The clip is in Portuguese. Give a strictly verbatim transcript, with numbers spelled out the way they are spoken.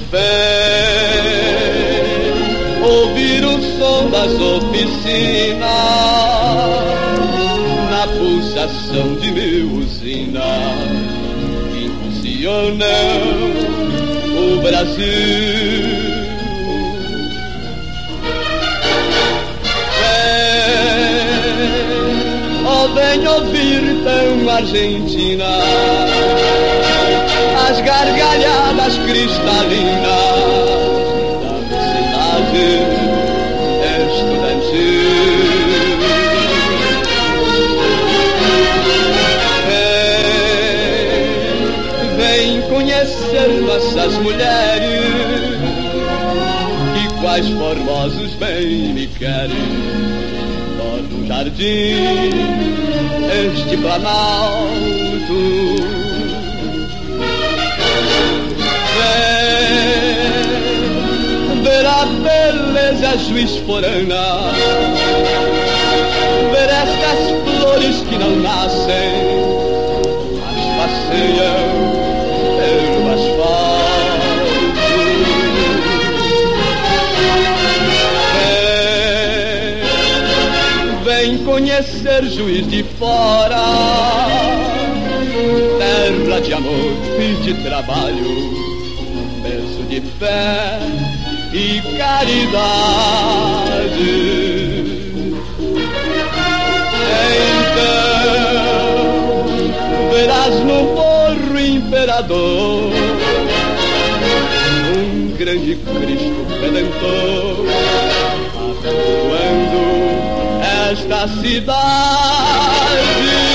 Vem ouvir o som das oficinas na pulsação de mil usinas que impulsionam o Brasil. Vem, oh, vem ouvir tão Argentina as gargalhadas cristalinas da cidade estudantil. Vem, vem conhecer nossas mulheres que quais formosos bem me querem. Todo jardim, este planalto. Ver a beleza juiz-forana, ver estas flores que não nascem, mas passeiam pelo asfalto. Vem, vem conhecer Juiz de Fora, terra de amor e de trabalho, berço de fé e caridade. Então verás no Morro Imperador um grande Cristo Redentor abençoando esta cidade.